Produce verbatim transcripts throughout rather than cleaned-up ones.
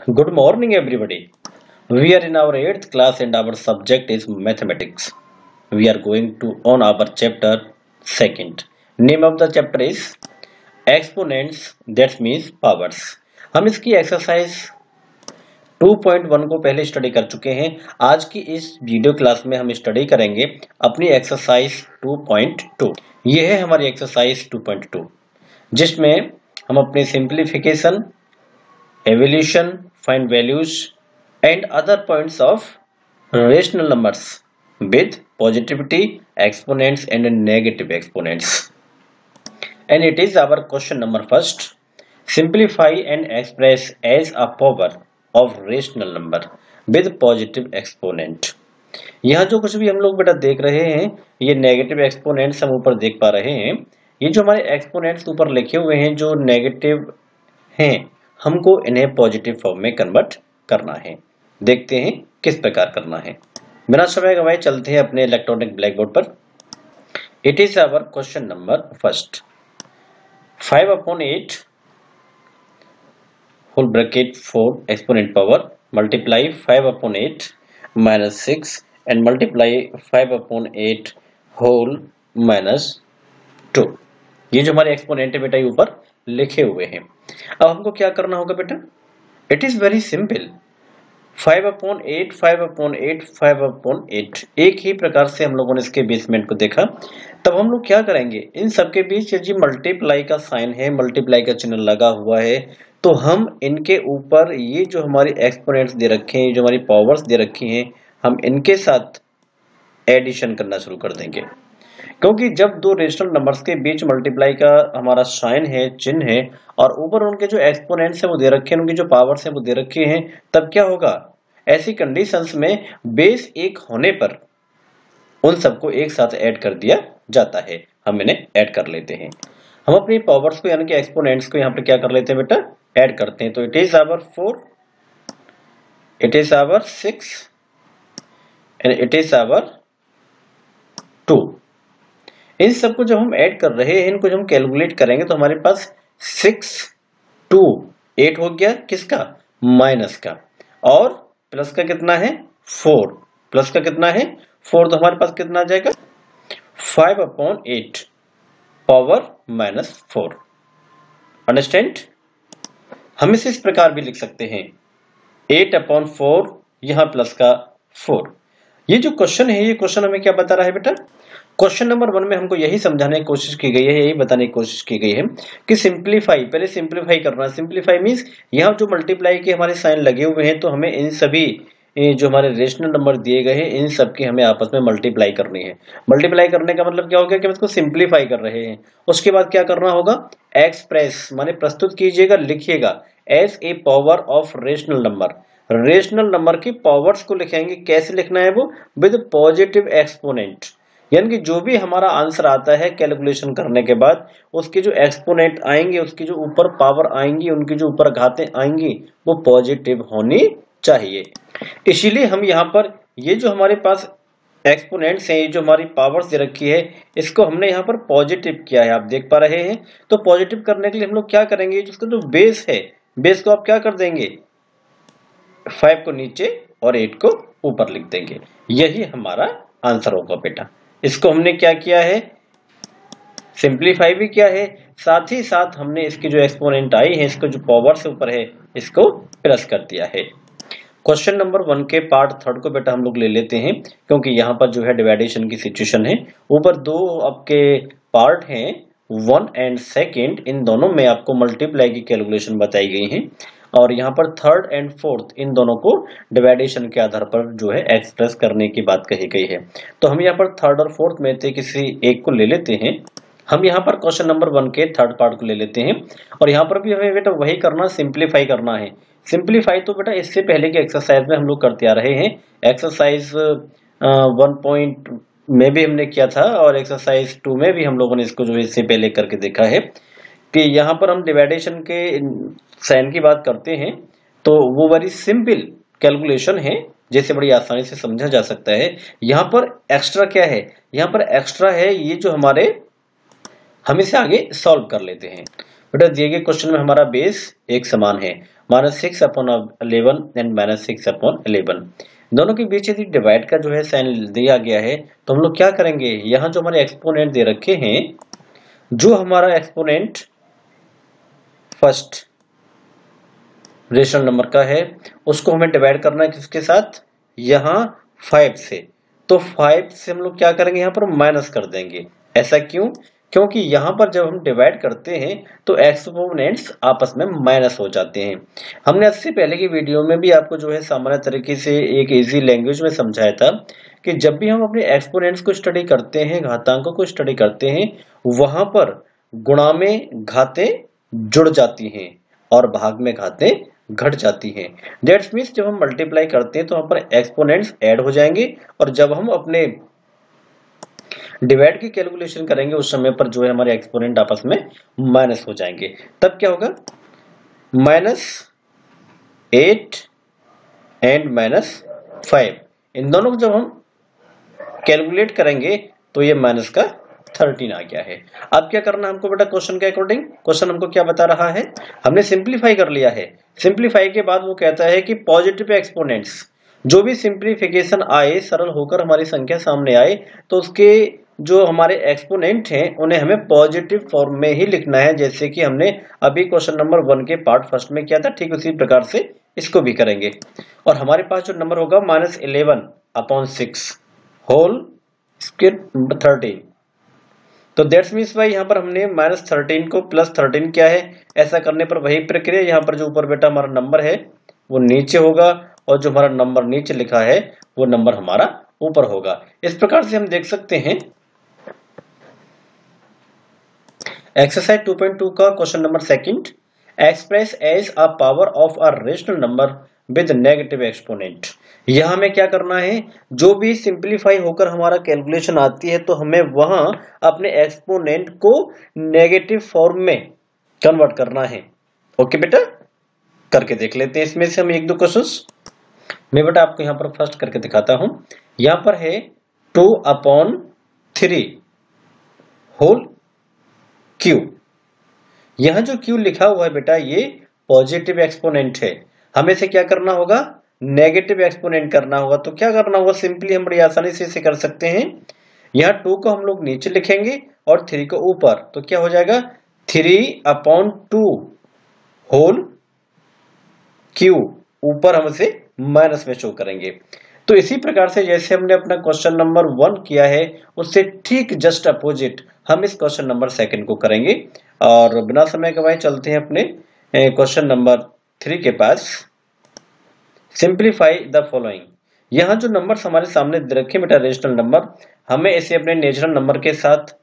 Good morning, everybody. We are in our eighth class and our subject is mathematics. We are going to on our chapter second. Name of the chapter is exponents, that means powers. हम इसकी exercise two point one को पहले study कर चुके हैं। आज की इस वीडियो क्लास में हम स्टडी करेंगे अपनी एक्सरसाइज टू पॉइंट टू। ये है हमारी एक्सरसाइज टू पॉइंट टू, जिसमें हम अपने simplification, evolution, find values and other points of rational numbers with positivity exponents and negative exponents. And it is our question number first. Simplify and express as a power of rational number with positive exponent. यहाँ जो कुछ भी हम लोग बेटा देख रहे हैं, ये नेगेटिव एक्सपोनेंट्स हम ऊपर देख पा रहे हैं। ये जो हमारे एक्सपोनेंट्स ऊपर लिखे हुए हैं जो नेगेटिव हैं, हमको इन्हें पॉजिटिव फॉर्म में कन्वर्ट करना है। देखते हैं किस प्रकार करना है। बिना समय गवाए चलते हैं अपने इलेक्ट्रॉनिक ब्लैक बोर्ड पर। It is our question number first. Five upon eight whole bracket four exponent power multiply five upon eight minus six and multiply five upon eight whole minus two. ये जो हमारे exponent है बेटा ये ऊपर लिखे हुए हैं। अब हमको क्या करना होगा बेटा? It is very simple. Five upon eight, five upon eight, five upon eight, एक ही प्रकार से हम लोगों ने इसके बेसमेंट को देखा। तब हम लोग क्या करेंगे, इन सबके बीच जी मल्टीप्लाई का साइन है, मल्टीप्लाई का चिन्ह लगा हुआ है, तो हम इनके ऊपर ये जो हमारी एक्सपोनेंट्स दे रखे हैं, जो हमारी पावर्स दे रखी हैं, हम इनके साथ एडिशन करना शुरू कर देंगे। क्योंकि जब दो रेशनल नंबर्स के बीच मल्टीप्लाई का हमारा साइन है, चिन्ह है, और ऊपर उनके जो एक्सपोनेंट्स हैं वो दे रखे हैं, उनकी जो पावर्स हैं वो दे रखे हैं, तब क्या होगा, ऐसी कंडीशंस में बेस एक होने पर उन सबको एक साथ ऐड कर दिया जाता है। हम इन्हें ऐड कर लेते हैं। हम अपनी पावर्स को यानी कि एक्सपोनेंट्स को यहाँ पर क्या कर लेते हैं बेटा, ऐड करते हैं। तो it is our four, it is our six and it is our two. इन सबको जब हम ऐड कर रहे हैं, इनको जब हम कैलकुलेट करेंगे तो हमारे पास सिक्स टू एट हो गया, किसका, माइनस का, और प्लस का कितना है, फोर, प्लस का कितना है, फोर, तो हमारे पास कितना आ जाएगा, five upon eight power minus four. Understand? हम इसे इस प्रकार भी लिख सकते हैं, एट अपॉन फोर, यहां प्लस का फोर। ये जो क्वेश्चन है, ये क्वेश्चन हमें क्या बता रहा है बेटा? क्वेश्चन नंबर वन में हमको यही समझाने की कोशिश की गई है, यही बताने की कोशिश की गई है कि सिंप्लीफाई, पहले सिंप्लीफाई करना है। सिंप्लीफाई मींस यहाँ जो मल्टीप्लाई के हमारे साइन लगे हुए हैं, तो हमें इन सभी जो हमारे रेशनल नंबर दिए गए हैं, इन सब की हमें आपस में मल्टीप्लाई करनी है। मल्टीप्लाई करने का मतलब क्या हो गया कि हम इसको सिंप्लीफाई कर रहे हैं। उसके बाद क्या करना होगा, एक्सप्रेस माने प्रस्तुत कीजिएगा, लिखिएगा as a power of rational number. Rational number की पावर्स को लिखेंगे। कैसे लिखना है वो, विद पॉजिटिव एक्सपोनेंट, यानी कि जो भी हमारा आंसर आता है कैलकुलेशन करने के बाद, उसके जो एक्सपोनेंट आएंगे, उसकी जो ऊपर पावर आएंगी, उनकी जो ऊपर घातें आएंगी, वो पॉजिटिव होनी चाहिए। इसीलिए हम यहाँ पर ये जो हमारे पास एक्सपोनेंट्स हैं, ये जो हमारी पावर्स दे रखी है, इसको हमने यहाँ पर पॉजिटिव किया है, आप देख पा रहे हैं। तो पॉजिटिव करने के लिए हम लोग क्या करेंगे, जिसका जो बेस है, बेस को आप क्या कर देंगे, फाइव को नीचे और एट को ऊपर लिख देंगे। यही हमारा आंसर होगा बेटा। इसको हमने क्या किया है, सिंप्लीफाई भी किया है, साथ ही साथ हमने इसकी जो एक्सपोनेंट आई है, इसको जो पावर से ऊपर है, इसको प्लस कर दिया है। क्वेश्चन नंबर वन के पार्ट थर्ड को बेटा हम लोग ले लेते हैं, क्योंकि यहाँ पर जो है डिवाइडेशन की सिचुएशन है। ऊपर दो आपके पार्ट हैं, वन एंड सेकेंड, इन दोनों में आपको मल्टीप्लाई की कैलकुलेशन बताई गई है, और यहाँ पर थर्ड एंड फोर्थ, इन दोनों को डिवाइडेशन के आधार पर जो है एक्सप्रेस करने की बात कही गई है। तो हम यहाँ पर थर्ड और फोर्थ में से किसी एक को ले लेते हैं। हम यहाँ पर क्वेश्चन नंबर वन के थर्ड पार्ट को ले लेते हैं, और यहाँ पर भी हमें बेटा वही करना, सिंप्लीफाई करना है। सिंप्लीफाई तो बेटा इससे पहले के एक्सरसाइज में हम लोग करते आ रहे हैं। एक्सरसाइज वन पॉइंट में भी हमने किया था, और एक्सरसाइज टू में भी हम लोगों ने इसको जो है इससे पहले करके देखा है कि यहाँ पर हम डिवाइडेशन के साइन की बात करते हैं, तो वो वेरी सिंपल कैलकुलेशन है, जैसे बड़ी आसानी से समझा जा सकता है। यहाँ पर एक्स्ट्रा क्या है, यहाँ पर एक्स्ट्रा है ये जो हमारे, हम इसे आगे सॉल्व कर लेते हैं। बेटा दिए गए क्वेश्चन में हमारा बेस एक समान है, minus six upon eleven and minus six upon eleven, दोनों के बीच यदि डिवाइड का जो है साइन दिया गया है तो हम लोग क्या करेंगे, यहाँ जो हमारे एक्सपोनेंट दे रखे हैं, जो हमारा एक्सपोनेंट फर्स्ट रेशनल नंबर का है उसको हमें डिवाइड करना है किसके साथ, यहाँ फाइव से। तो फाइव से हम लोग क्या करेंगे, यहाँ पर माइनस कर देंगे। ऐसा क्यों, क्योंकि यहाँ पर जब हम डिवाइड करते हैं तो एक्सपोनेंट्स आपस में माइनस हो जाते हैं। हमने इससे पहले की वीडियो में भी आपको जो है सामान्य तरीके से एक इजी लैंग्वेज में समझाया था कि जब भी हम अपने एक्सपोनेंट्स को स्टडी करते हैं, घातांकों को स्टडी करते हैं, वहां पर गुणा में घातें जुड़ जाती हैं और भाग में घातें घट जाती हैं। दैट्स मीन्स जब हम मल्टीप्लाई करते हैं तो वहां पर एक्सपोनेंट्स ऐड हो जाएंगे और जब हम अपने डिवाइड की कैलकुलेशन करेंगे उस समय पर जो है हमारे एक्सपोनेंट आपस में माइनस हो जाएंगे। तब क्या होगा, minus eight and minus five, इन दोनों को जब हम कैलकुलेट करेंगे तो ये माइनस का थर्टीन आ गया है। अब क्या करना हमको बेटा, क्वेश्चन के अकॉर्डिंग क्वेश्चन हमको क्या बता रहा है, हमने सिंप्लीफाई कर लिया है। सिंप्लीफाई के बाद वो कहता है कि पॉजिटिव एक्सपोनेंट्स, जो भी सिंप्लीफिकेशन आए, सरल होकर हमारी संख्या सामने आए, तो उसके जो हमारे एक्सपोनेंट हैं उन्हें हमें पॉजिटिव फॉर्म में ही लिखना है, जैसे कि हमने अभी क्वेश्चन नंबर वन के पार्ट फर्स्ट में किया था, ठीक उसी प्रकार से इसको भी करेंगे। और हमारे पास जो नंबर होगा minus eleven upon six whole square thirteen, तो दैट्स मीन्स भाई यहाँ पर हमने माइनस थर्टीन को प्लस थर्टीन किया है। ऐसा करने पर वही प्रक्रिया, यहाँ पर जो ऊपर बेटा हमारा नंबर है वो नीचे होगा और जो हमारा नंबर नीचे लिखा है वो नंबर हमारा ऊपर होगा। इस प्रकार से हम देख सकते हैं एक्सरसाइज टू पॉइंट टू का question number second, express as a power of a rational number with negative exponent. यहां हमें क्या करना है, जो भी सिंप्लीफाई होकर हमारा कैलकुलेशन आती है तो हमें वहां अपने एक्सपोनेंट को नेगेटिव फॉर्म में कन्वर्ट करना है। ओके बेटा, करके देख लेते हैं इसमें से हम एक दो क्वेश्चंस। मैं बेटा आपको यहां पर फर्स्ट करके दिखाता हूं। यहां पर है two upon three whole Q. यहां जो क्यू लिखा हुआ है बेटा ये पॉजिटिव एक्सपोनेंट है, हमें से क्या करना होगा, नेगेटिव एक्सपोनेंट करना होगा। तो क्या करना होगा, सिंपली हम बड़ी आसानी से इसे कर सकते हैं। यहाँ टू को हम लोग नीचे लिखेंगे और थ्री को ऊपर, तो क्या हो जाएगा three upon two whole Q, ऊपर हम इसे माइनस में शो करेंगे। तो इसी प्रकार से जैसे हमने अपना क्वेश्चन नंबर वन किया है उससे ठीक जस्ट अपोजिट हम इस क्वेश्चन नंबर सेकंड को करेंगे। और बिना समय गवाए चलते हैं अपने क्वेश्चन नंबर थ्री के पास। Simplify the following. यहाँ जो नंबर हमारे सामने रखे बेटा रेशनल नंबर, हमें इसे अपने नेचुरल नंबर के साथ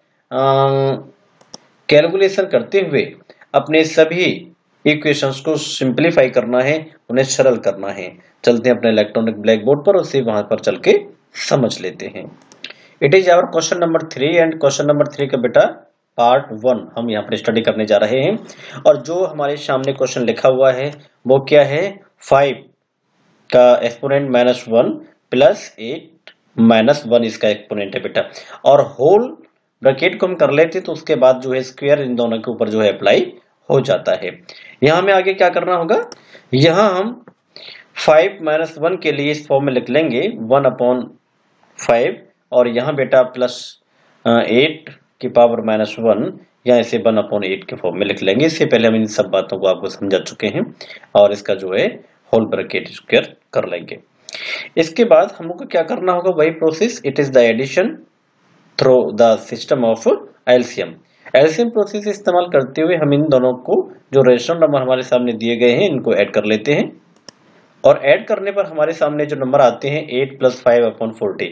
कैलकुलेशन करते हुए अपने सभी इक्वेशंस को सिंप्लीफाई करना है, उन्हें सरल करना है। चलते हैं अपने इलेक्ट्रॉनिक ब्लैक बोर्ड पर, उसे वहां पर चल के समझ लेते हैं। It is our question number three and question number three का बेटा पार्ट वन हम यहाँ पर स्टडी करने जा रहे हैं। और जो हमारे सामने क्वेश्चन लिखा हुआ है वो क्या है, फाइव का exponent minus one plus eight minus one इसका एक्सपोनेंट है बेटा। और होल ब्रैकेट को हम कर लेते तो उसके बाद जो है स्क्वायर इन दोनों के ऊपर जो है अप्लाई हो जाता है। यहाँ हमें आगे क्या करना होगा, यहाँ हम फाइव माइनस वन के लिए इस फॉर्म में लिख लेंगे वन अपॉन फाइव, और यहाँ बेटा प्लस एट की पावर माइनस वन, या इसे वन अपॉन एट के फॉर्म में लिख लेंगे। इससे पहले हम इन सब बातों को आपको समझा चुके हैं और इसका जो है होल ब्रैकेट स्क्वायर कर लेंगे। इसके बाद हम लोग को क्या करना होगा, वही process, it is the addition through the system of LCM. LCM process इस्तेमाल करते हुए हम इन दोनों को जो रेशनल नंबर हमारे सामने दिए गए हैं इनको ऐड कर लेते हैं। और ऐड करने पर हमारे सामने जो नंबर आते हैं eight plus five upon forty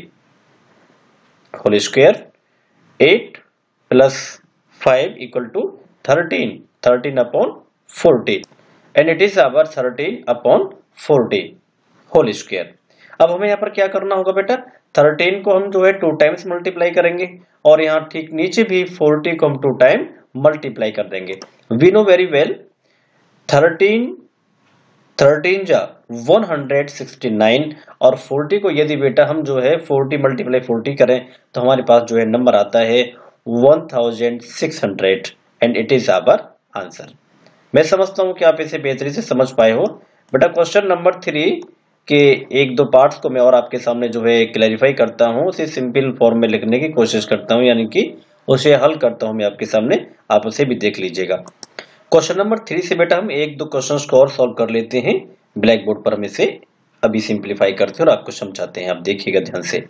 whole square, eight plus five equal to thirteen, thirteen upon forty, and it is our thirteen upon forty whole square. अब हमें यहाँ पर क्या करना होगा बेटा, थर्टीन को हम जो है टू टाइम्स मल्टीप्लाई करेंगे और यहाँ ठीक नीचे भी फोर्टी को हम टू टाइम मल्टीप्लाई कर देंगे। We know very well thirteen thirteen जा वन हंड्रेड सिक्सटी नाइन, और फोर्टी को यदि बेटा हम जो है फोर्टी मल्टीप्लाई फोर्टी करें तो हमारे पास जो है नंबर आता है one thousand six hundred, and it is our answer. मैं समझता हूं कि आप इसे बेहतरी से समझ पाए हो। बेटा क्वेश्चन नंबर थ्री के एक दो पार्ट्स को मैं और आपके सामने जो है क्लैरिफाई करता हूं, उसे सिंपल फॉर्म में लिखने की कोशिश करता हूं, यानी कि उसे हल करता हूं मैं आपके सामने, आप उसे भी देख लीजिएगा। क्वेश्चन नंबर थ्री से बेटा हम एक दो क्वेश्चंस को और सॉल्व कर लेते हैं। ब्लैक बोर्ड पर हम इसे अभी सिंप्लीफाई करते हैं और आपको समझाते हैं। आप देखिएगा ध्यान से।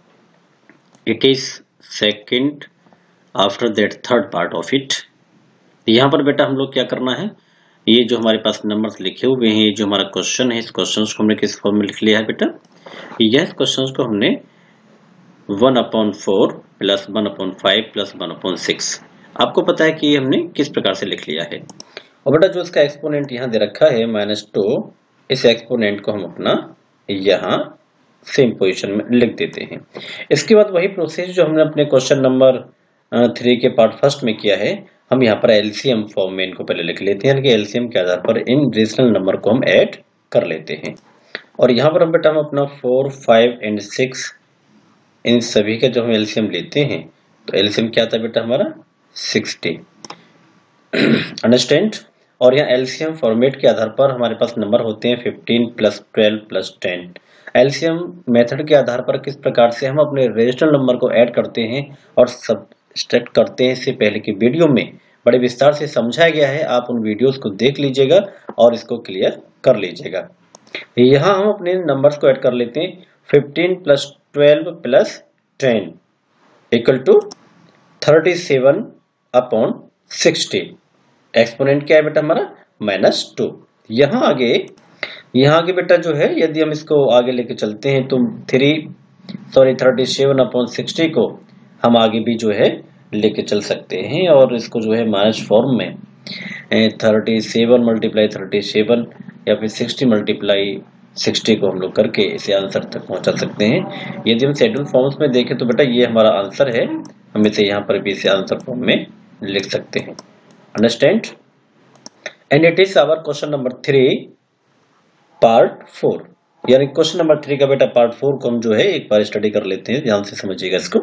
It is second after that third part of it. यहाँ पर बेटा हम लोग क्या करना है, ये जो हमारे पास नंबर्स लिखे हुए हैं, ये जो हमारा क्वेश्चन है, इस क्वेश्चन को हमने किस फॉर्म में लिख लिया है बेटा, यह क्वेश्चन को हमने one upon four plus one upon five plus one upon six, आपको पता है कि ये हमने किस प्रकार से लिख लिया है। और बेटा जो इसका एक्सपोनेंट यहाँ दे रखा है माइनस टू, इस एक्सपोनेंट को हम अपना यहाँ सेम पोजीशन में लिख देते हैं। इसके बाद वही प्रोसेस जो हमने अपने क्वेश्चन नंबर थ्री के पार्ट फर्स्ट में किया है, हम यहाँ पर एलसीएम फॉर्म में इनको पहले लिख लेते हैं, यानी कि एलसीएम के आधार पर इन रेशनल नंबर को हम ऐड कर लेते हैं। और यहाँ पर हम बेटा हम अपना फोर फाइव एंड सिक्स, इन सभी का जो हम एलसीएम लेते हैं, तो एलसीएम क्या आता है बेटा हमारा सिक्सटी। अंडरस्टैंड। और यहाँ एलसीएम फॉर्मेट के आधार पर हमारे पास नंबर होते हैं fifteen plus twelve plus ten. LCM method के आधार पर किस प्रकार से हम अपने रेशनल नंबर को ऐड करते हैं और सब्ट्रैक्ट करते हैं, इससे पहले की वीडियो में बड़े विस्तार से समझाया गया है। आप उन वीडियोस को देख लीजिएगा और इसको क्लियर कर लीजिएगा। यहाँ हम अपने नंबर्स को ऐड कर लेते हैं। Fifteen plus twelve plus ten equal to thirty seven upon sixty. Exponent क्या है बेटा हमारा माइनस टू। यहाँ आगे यहाँ आगे बेटा जो है, यदि हम इसको आगे लेके चलते हैं तो three sorry thirty seven upon sixty को हम आगे भी जो है लेके चल सकते हैं, और इसको जो है माइनस फॉर्म में thirty seven multiply thirty seven या फिर सिक्सटी मल्टीप्लाई सिक्सटी को हम लोग करके इसे आंसर तक पहुंचा सकते हैं। यदि हम शेड्यूल फॉर्म्स में देखें तो बेटा ये हमारा आंसर है, हम इसे यहाँ पर भी इसे आंसर फॉर्म में लिख सकते हैं। Understand. And it is our question number three part four, यानी क्वेश्चन नंबर थ्री का बेटा पार्ट फोर को हम जो है एक बार स्टडी कर लेते हैं, ध्यान से समझिएगा इसको।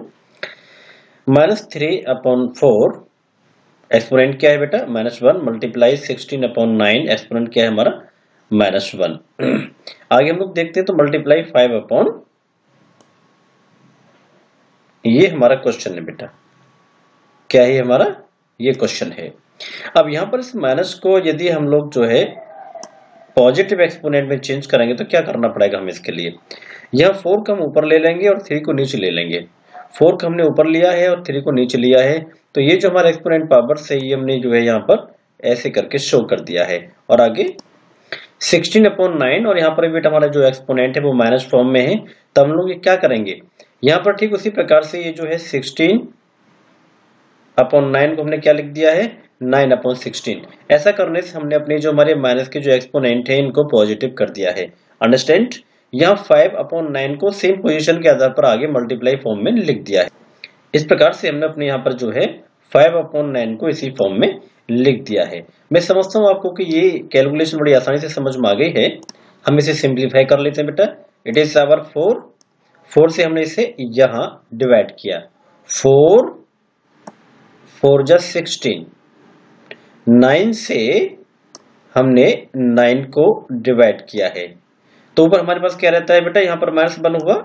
Minus three upon four, exponent क्या है बेटा minus one, multiply sixteen upon nine, exponent क्या है हमारा माइनस वन। आगे हम लोग देखते हैं तो मल्टीप्लाई फाइव अपॉन, ये हमारा क्वेश्चन है बेटा, क्या है हमारा ये क्वेश्चन है। अब यहाँ पर इस माइनस को यदि हम लोग जो है पॉजिटिव एक्सपोनेंट में चेंज करेंगे तो क्या करना पड़ेगा हम इसके लिए, यहाँ फोर को हम ऊपर ले लेंगे और थ्री को नीचे ले लेंगे। फोर को हमने ऊपर लिया है और थ्री को नीचे लिया है, तो ये जो हमारा एक्सपोनेंट पावर से ये हमने जो है यहाँ पर ऐसे करके शो कर दिया है। और आगे सिक्सटीन अपॉन नाइन, और यहाँ पर बेटा हमारा जो एक्सपोनेंट है वो माइनस फॉर्म में है, तो हम लोग ये क्या करेंगे, यहाँ पर ठीक उसी प्रकार से ये जो है सिक्सटीन अपॉन नाइन को हमने क्या लिख दिया है नाइन अपॉन सिक्सटीन। ऐसा करने से हमने अपने जो हमारे माइनस के जो एक्सपोनेंट है इनको पॉजिटिव कर दिया है। अंडरस्टैंड। यहाँ फाइव अपॉन नाइन को सेम पोजीशन के आधार पर आगे मल्टीप्लाई फॉर्म में लिख दिया है। इस प्रकार से हमने अपने यहाँ पर जो है फाइव अपॉन नाइन को इसी फॉर्म में लिख दिया है। मैं समझता हूँ आपको कि ये कैलकुलेशन बड़ी आसानी से समझ में आ गई है। हम इसे सिंप्लीफाई कर लेते हैं बेटा। It is our four, four से हमने इसे यहाँ डिवाइड किया, फोर फोर जा सिक्सटीन, नाइन से हमने नाइन को डिवाइड किया है, तो ऊपर हमारे पास क्या रहता है बेटा, यहाँ पर माइनस वन हुआ,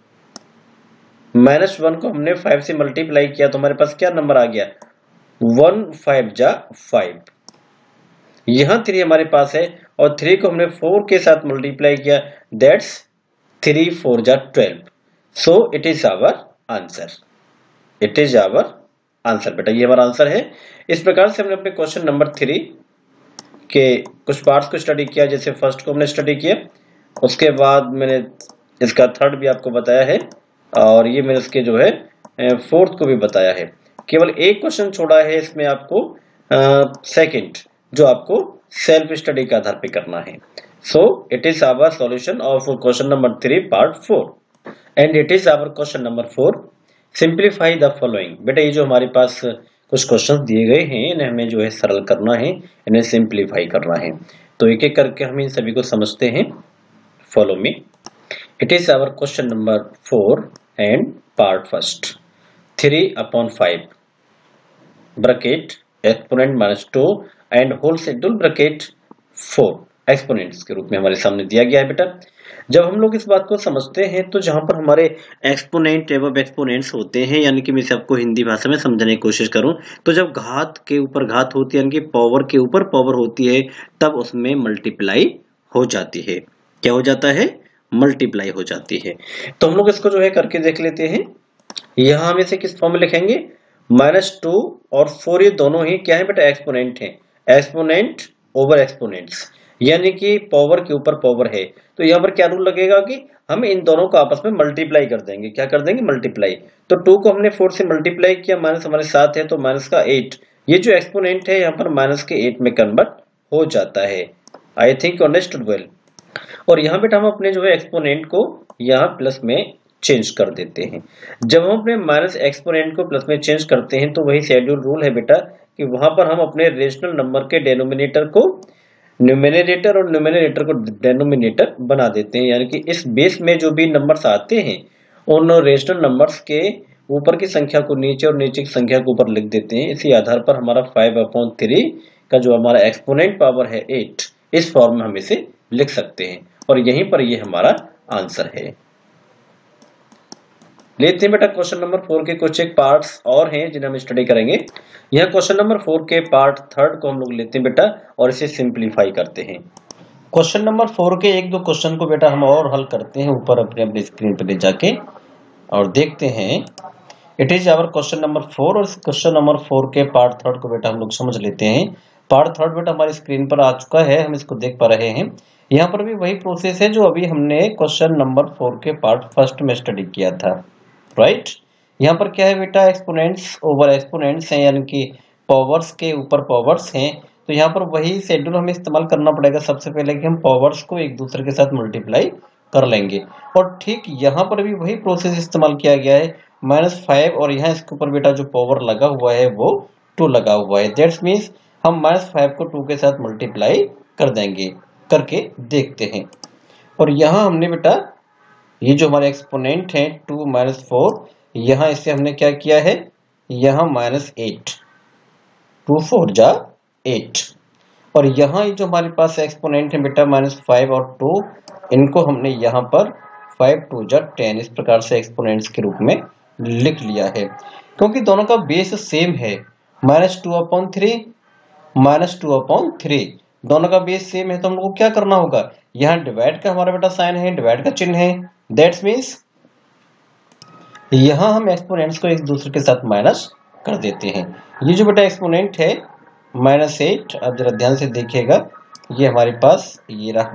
माइनस वन को हमने फाइव से मल्टीप्लाई किया तो हमारे पास क्या नंबर आ गया, वन फाइव जा फाइव। यहाँ थ्री हमारे पास है और थ्री को हमने फोर के साथ मल्टीप्लाई किया, दैट्स थ्री फोर जा twelve. So it is our answer, it is our answer बेटा, ये हमारा आंसर है। इस प्रकार से हमने अपने क्वेश्चन नंबर थ्री के कुछ पार्ट्स को स्टडी किया। जैसे फर्स्ट को हमने स्टडी किया, उसके बाद मैंने इसका थर्ड भी आपको बताया है, और ये मैंने इसके जो है फोर्थ को भी बताया है। केवल एक क्वेश्चन छोड़ा है इसमें आपको सेकंड, जो आपको सेल्फ स्टडी के आधार पे करना है। So it is our solution of question number three part four, and it is our question number four, simplify the following. बेटा ये जो हमारे पास कुछ क्वेश्चंस दिए गए हैं, इन्हें हमें जो है सरल करना है, इन्हें सिंप्लीफाई करना है। तो एक एक करके हम इन सभी को समझते हैं। Follow me. It is our question number four and part first, three upon five bracket exponent minus two and whole schedule bracket four exponents के रूप में हमारे सामने दिया गया है बेटा। जब हम लोग इस बात को समझते हैं तो जहां पर हमारे एक्सपोनेंट एवं एक्सपोनेंट्स होते हैं, यानी कि मैं इसे आपको हिंदी भाषा में समझाने की कोशिश करूं तो जब घात के ऊपर घात होती है, यानी कि पावर के ऊपर पावर होती है, तब उसमें मल्टीप्लाई हो जाती है। क्या हो जाता है? मल्टीप्लाई हो जाती है। तो हम लोग इसको जो है करके देख लेते हैं। यहां हम इसे किस फॉर्म में लिखेंगे? माइनस टू और फोर ये दोनों ही क्या है बेटा? एक्सपोनेंट है। एक्सपोनेंट ओवर एक्सपोनेंट्स, यानी कि पावर के ऊपर पावर है। तो यहाँ पर क्या रूल लगेगा कि हम इन दोनों को आपस में मल्टीप्लाई कर देंगे। क्या कर देंगे? मल्टीप्लाई। तो टू को हमने फोर से मल्टीप्लाई किया, माइनस हमारे साथ है तो माइनस का एट, ये जो एक्सपोनेंट है यहाँ पर माइनस के एट में कन्वर्ट हो जाता है। I think understood well. और यहाँ बेटा हम अपने जो है एक्सपोनेंट को यहाँ प्लस में चेंज कर देते हैं। जब हम अपने माइनस एक्सपोनेंट को प्लस में चेंज करते हैं तो वही शेड्यूल रूल है बेटा कि वहां पर हम अपने रेशनल नंबर के डेनोमिनेटर को न्यूमेरेटर और न्यूमेरेटर को डेनोमिनेटर बना देते हैं, यानी कि इस बेस में जो भी नंबर्स आते हैं उन रेशनल नंबर्स के ऊपर की संख्या को नीचे और नीचे की संख्या को ऊपर लिख देते हैं। इसी आधार पर हमारा फाइव अपॉन थ्री का जो हमारा एक्सपोनेंट पावर है एट, इस फॉर्म में हम इसे लिख सकते हैं और यहीं पर ये हमारा आंसर है। लेते हैं बेटा क्वेश्चन नंबर फोर के कुछ एक पार्ट्स और हैं जिन्हें हम स्टडी करेंगे। यह क्वेश्चन नंबर फोर के पार्ट थर्ड को हम लोग लेते हैं बेटा और इसे सिंप्लीफाई करते हैं। क्वेश्चन नंबर फोर के एक दो क्वेश्चन को बेटा हम और हल करते हैं ऊपर अपने अपने स्क्रीन पर ले जाके और देखते हैं। It is our question number four और क्वेश्चन नंबर फोर के पार्ट थर्ड को बेटा हम लोग समझ लेते हैं। पार्ट थर्ड बेटा हमारी स्क्रीन पर आ चुका है, हम इसको देख पा रहे हैं। यहाँ पर भी वही प्रोसेस है जो अभी हमने क्वेश्चन नंबर फोर के पार्ट फर्स्ट में स्टडी किया था, राइट। यहाँ पर क्या है बेटा? एक्सपोनेंट्स ओवर एक्सपोनेंट्स हैं, यानी कि पावर्स के ऊपर पावर्स हैं। तो यहाँ पर वही शेड्यूल हमें इस्तेमाल करना पड़ेगा। सबसे पहले कि हम पावर्स को एक दूसरे के साथ मल्टीप्लाई कर लेंगे और ठीक यहाँ पर भी वही प्रोसेस इस्तेमाल किया गया है। माइनस फाइव और यहाँ इसके ऊपर बेटा जो पावर लगा हुआ है वो टू लगा हुआ है। दैट्स मीन्स हम माइनस फाइव को टू के साथ मल्टीप्लाई कर देंगे। करके देखते हैं। और यहाँ हमने बेटा ये जो हमारे एक्सपोनेंट है टू माइनस फोर, यहाँ इससे हमने क्या किया है? यहाँ माइनस एट, टू फोर जा एट। और यहाँ ये जो हमारे पास एक्सपोनेंट है बेटा माइनस फाइव और टू, इनको हमने यहाँ पर फाइव टू जा टेन इस प्रकार से एक्सपोनेंट्स के रूप में लिख लिया है, क्योंकि दोनों का बेस सेम है। Minus two upon three, minus two upon three, दोनों का बेस सेम है। तो हम लोग को क्या करना होगा? यहाँ डिवाइड का हमारा बेटा साइन है, डिवाइड का चिन्ह है। दैट्स मीन्स यहाँ हम एक्सपोनेंट्स को एक दूसरे के साथ माइनस कर देते हैं। ये जो बेटा एक्सपोनेंट है माइनस एट, अब जरा ध्यान से देखिएगा, ये हमारे पास ये रहा।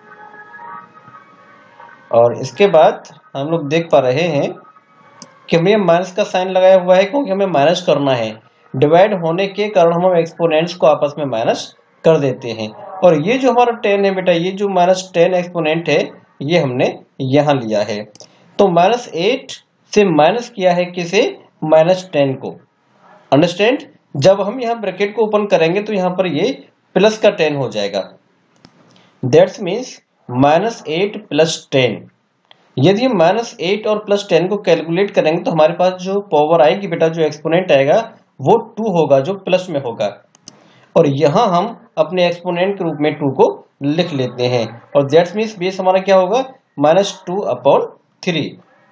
और इसके बाद हम लोग देख पा रहे हैं कि हमें माइनस का साइन लगाया हुआ है क्योंकि हमें माइनस करना है। डिवाइड होने के कारण हम एक्सपोनेंट्स को आपस में माइनस कर देते हैं। और ये जो हमारा टेन है बेटा, ये जो माइनस टेन एक्सपोनेंट है ये हमने यहाँ लिया है। तो माइनस एट से माइनस किया है किसे? माइनस टेन को। अंडरस्टैंड? जब हम यहाँ ब्रैकेट को ओपन करेंगे तो यहाँ पर ये प्लस का टेन हो जाएगा। That's means minus eight plus ten. यदि हम माइनस एट और प्लस टेन को कैलकुलेट करेंगे तो हमारे पास जो पावर आएगी बेटा, जो एक्सपोनेंट आएगा वो टू होगा, जो प्लस में होगा। और यहाँ हम अपने एक्सपोनेंट के रूप में टू को लिख लेते हैं और दैट्स मीन्स बेस हमारा क्या होगा? Minus two upon three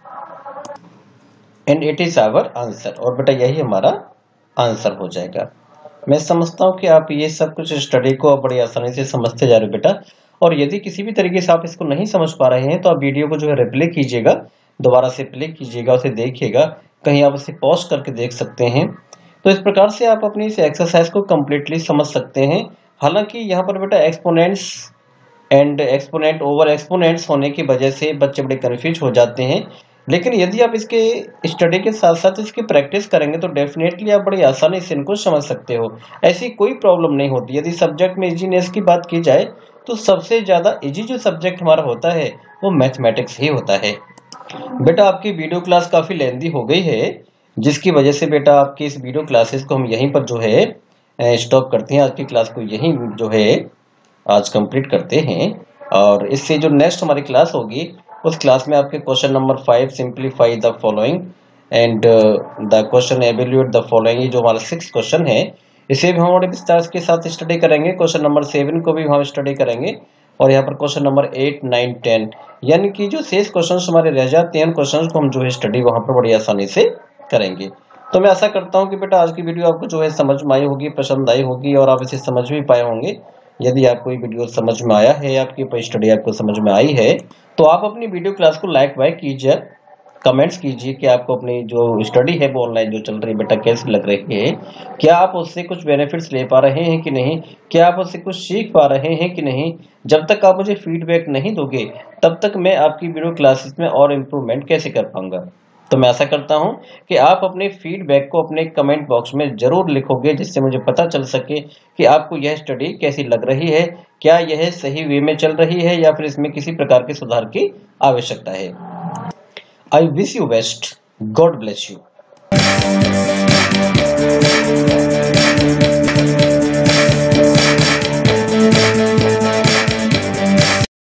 and it is our answer. और बेटा यही हमारा आंसर हो जाएगा। मैं समझता हूँ कि आप ये सब कुछ स्टडी को बड़ी आसानी से समझते जा रहे हो बेटा। और यदि किसी भी तरीके से आप इसको नहीं समझ पा रहे हैं तो आप वीडियो को जो है रिप्ले कीजिएगा, दोबारा से प्ले कीजिएगा, उसे देखिएगा, कहीं आप उसे पॉज करके देख सकते हैं। तो इस प्रकार से आप अपनी इस एक्सरसाइज को कंप्लीटली समझ सकते हैं। हालांकि यहाँ पर बेटा exponents and exponent over exponents होने की वजह से बच्चे बड़े कंफ्यूज हो जाते हैं, लेकिन यदि आप इसके स्टडी के साथ साथ इसकी प्रैक्टिस करेंगे तो डेफिनेटली आप बड़ी आसानी से इनको समझ सकते हो। ऐसी कोई प्रॉब्लम नहीं होती। यदि सब्जेक्ट में इजीनेस की बात की जाए तो सबसे ज्यादा इजी जो सब्जेक्ट हमारा होता है वो मैथमेटिक्स ही होता है। बेटा आपकी वीडियो क्लास काफी लेंथी हो गई है, जिसकी वजह से बेटा आपकी इस वीडियो क्लासेस को हम यहीं पर जो है स्टॉप करते हैं। आज की क्लास को यहीं जो है आज कंप्लीट करते हैं और इससे जो नेक्स्ट हमारी क्लास होगी उस क्लास में आपके question number five simplify the following and the question evaluate the following, ये जो हमारा सिक्स क्वेश्चन है इसे भी हम और विस्तार के साथ स्टडी करेंगे। क्वेश्चन नंबर सेवन को भी हम स्टडी करेंगे और यहाँ पर question number eight nine ten यानी कि जो शेष क्वेश्चन हमारे रह जाते हैं उन क्वेश्चन को हम जो है स्टडी वहां पर बड़ी आसानी से करेंगे। तो मैं आशा करता हूं कि बेटा आज की वीडियो आपको जो है समझ में आई होगी, पसंद आई होगी और आप इसे समझ भी पाए होंगे। यदि आपको ये वीडियो समझ में आया है, आपकी स्टडी आपको समझ में आई है, तो आप अपनी वीडियो क्लास को लाइक वाइक कीजिए, कमेंट्स कीजिए कि आपको अपनी जो स्टडी है वो ऑनलाइन जो चल रही है बेटा कैसी लग रही है, क्या आप उससे कुछ बेनिफिट्स ले पा रहे हैं कि नहीं, क्या आप उससे कुछ सीख पा रहे हैं कि नहीं। जब तक आप मुझे फीडबैक नहीं दोगे तब तक मैं आपकी वीडियो क्लासेस में और इम्प्रूवमेंट कैसे कर पाऊंगा। तो मैं आशा करता हूं कि आप अपने फीडबैक को अपने कमेंट बॉक्स में जरूर लिखोगे, जिससे मुझे पता चल सके कि आपको यह स्टडी कैसी लग रही है, क्या यह सही वे में चल रही है या फिर इसमें किसी प्रकार के सुधार की आवश्यकता है। I wish you best. God bless you.